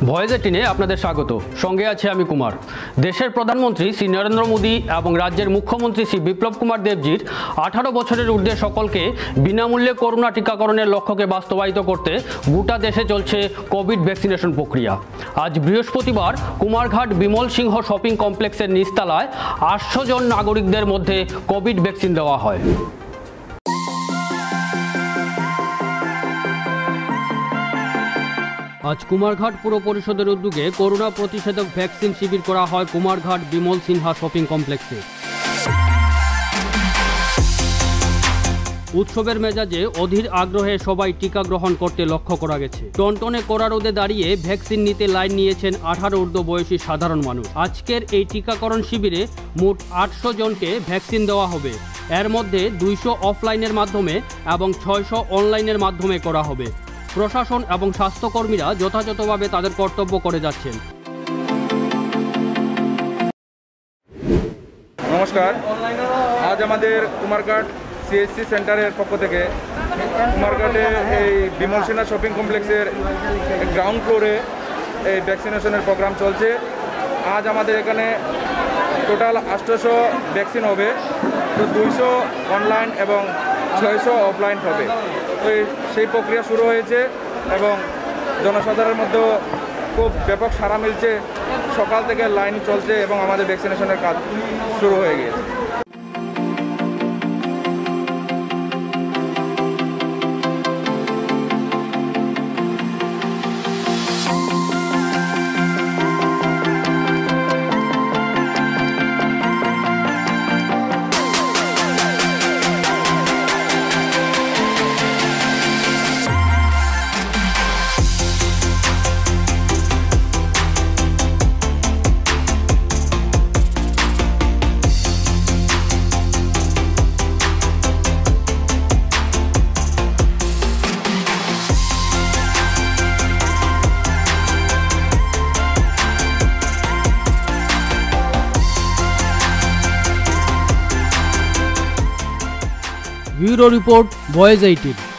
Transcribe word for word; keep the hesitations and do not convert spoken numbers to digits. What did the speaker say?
Voice এইটিনে আপনাদের স্বাগত। সঙ্গে আছে আমি কুমার। দেশের প্রধানমন্ত্রী শ্রী নরেন্দ্র মোদী এবং রাজ্যের মুখ্যমন্ত্রী শ্রী বিপ্লব কুমার দেবজির আঠারো বছরের ঊর্ধ্বে সকলকে বিনামূল্যে করোনা টিকাকরণের লক্ষ্যকে বাস্তবায়িত করতে গোটা দেশে চলছে কোভিড ভ্যাকসিনেশন প্রক্রিয়া। আজ বৃহস্পতিবার কুমারঘাট বিমল সিংহ শপিং কমপ্লেক্সের নিচতলায় আটশো জন নাগরিকদের মধ্যে কোভিড ভ্যাকসিন দেওয়া হয়। আজ কুমারঘাট পুর পরিষদের উদ্যোগে করোনা প্রতিষেধক ভ্যাকসিন শিবির করা হয় কুমারঘাট বিমল সিনহা শপিং কমপ্লেক্সে। উৎসবের মেজাজে অধীর আগ্রহে সবাই টিকা গ্রহণ করতে লক্ষ্য করা গেছে। টনটনে কড়া রোদে দাঁড়িয়ে ভ্যাকসিন নিতে লাইন নিয়েছেন আঠারো ঊর্ধ্ব বয়সী সাধারণ মানুষ। আজকের এই টিকাকরণ শিবিরে মোট আটশো জনকে ভ্যাকসিন দেওয়া হবে। এর মধ্যে দুইশো অফলাইনের মাধ্যমে এবং ছয়শো অনলাইনের মাধ্যমে করা হবে। প্রশাসন এবং স্বাস্থ্যকর্মীরা যথাযথভাবে তাদের কর্তব্য করে যাচ্ছেন। নমস্কার, আজ আমাদের কুমারঘাট সিএসসি সেন্টারের পক্ষ থেকে কুমারঘাটে এই বিমল সিনহা শপিং কমপ্লেক্সের গ্রাউন্ড ফ্লোরে এই ভ্যাকসিনেশনের প্রোগ্রাম চলছে। আজ আমাদের এখানে টোটাল আটশোশো ভ্যাকসিন হবে, তো দুইশো অনলাইন এবং ছয়শো অফলাইন হবে। তো সেই প্রক্রিয়া শুরু হয়েছে এবং জনসাধারণের মধ্যেও খুব ব্যাপক সাড়া মিলছে। সকাল থেকে লাইন চলছে এবং আমাদের ভ্যাকসিনেশনের কাজ শুরু হয়ে গিয়েছে। Bureau report, voice eighteen.